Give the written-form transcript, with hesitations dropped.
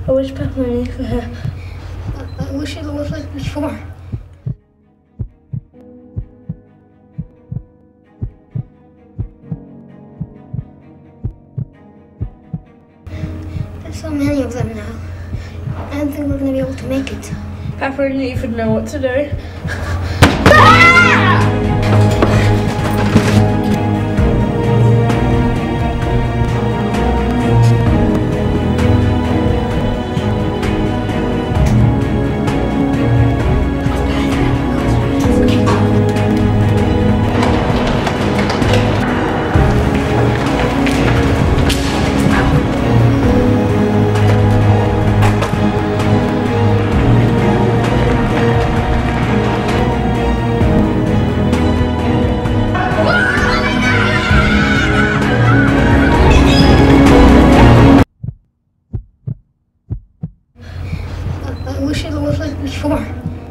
I wish pepperoni for her. I wish it was like before. There's so many of them now. I don't think we're gonna be able to make it. Pepper didn't even know what to do. I wish it was like before.